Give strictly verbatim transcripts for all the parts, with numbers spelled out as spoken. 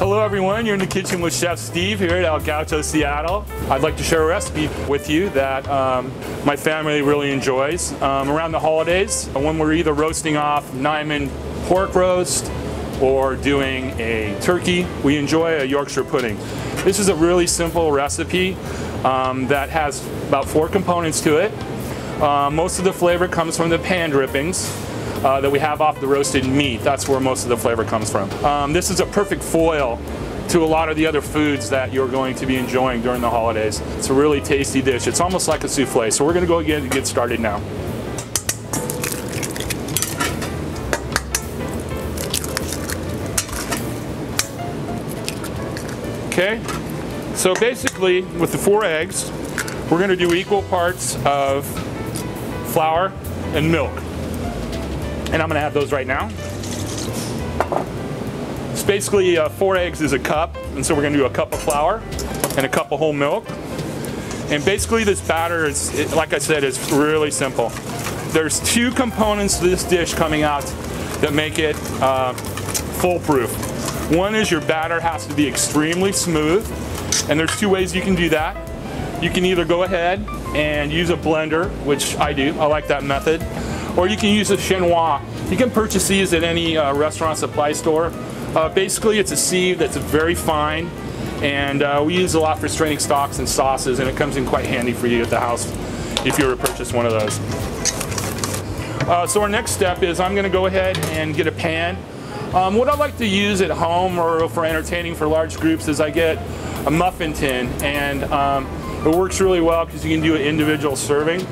Hello everyone, you're in the kitchen with Chef Steve here at Gaucho, Seattle. I'd like to share a recipe with you that um, my family really enjoys. Um, around the holidays, when we're either roasting off Nyman pork roast or doing a turkey, we enjoy a Yorkshire pudding. This is a really simple recipe um, that has about four components to it. Uh, most of the flavor comes from the pan drippings Uh, that we have off the roasted meat. That's where most of the flavor comes from. Um, this is a perfect foil to a lot of the other foods that you're going to be enjoying during the holidays. It's a really tasty dish. It's almost like a souffle. So we're going to go again and get started now. Okay, so basically with the four eggs, we're going to do equal parts of flour and milk. And I'm going to have those right now. It's basically uh, four eggs is a cup, and so we're going to do a cup of flour and a cup of whole milk. And basically this batter is, it, like I said, is really simple. There's two components to this dish coming out that make it uh, foolproof. One is your batter has to be extremely smooth, and there's two ways you can do that. You can either go ahead and use a blender, which I do, I like that method, or you can use a chinois. You can purchase these at any uh, restaurant supply store. Uh, basically it's a sieve that's very fine, and uh, we use a lot for straining stocks and sauces, and it comes in quite handy for you at the house if you were to purchase one of those. Uh, so our next step is I'm going to go ahead and get a pan. Um, what I like to use at home or for entertaining for large groups is I get a muffin tin, and um, it works really well because you can do an individual serving.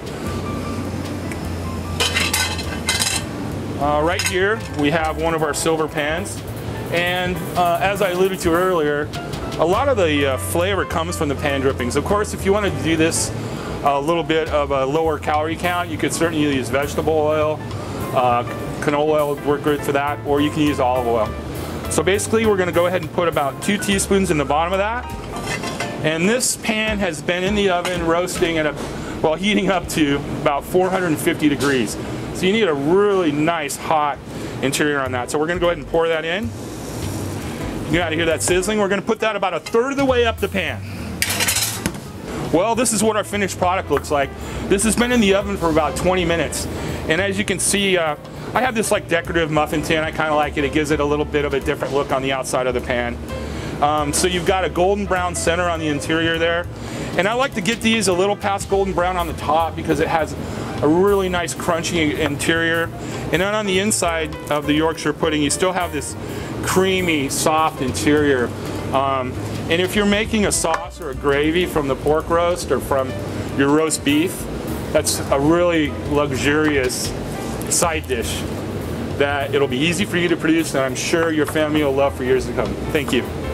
Uh, right here we have one of our silver pans, and uh, as I alluded to earlier, a lot of the uh, flavor comes from the pan drippings. Of course, if you wanted to do this a little bit of a lower calorie count, you could certainly use vegetable oil, uh, canola oil would work good for that, or you can use olive oil. So basically we're going to go ahead and put about two teaspoons in the bottom of that, and this pan has been in the oven roasting at a, well, heating up to about four hundred fifty degrees. So you need a really nice hot interior on that. So we're going to go ahead and pour that in. You got to hear that sizzling. We're going to put that about a third of the way up the pan. Well, this is what our finished product looks like. This has been in the oven for about twenty minutes. And as you can see, uh, I have this like decorative muffin tin. I kind of like it. It gives it a little bit of a different look on the outside of the pan. Um, so you've got a golden brown center on the interior there. And I like to get these a little past golden brown on the top because it has a really nice crunchy interior. And then on the inside of the Yorkshire pudding, you still have this creamy, soft interior. Um, and if you're making a sauce or a gravy from the pork roast or from your roast beef, that's a really luxurious side dish that it'll be easy for you to produce, and I'm sure your family will love for years to come. Thank you.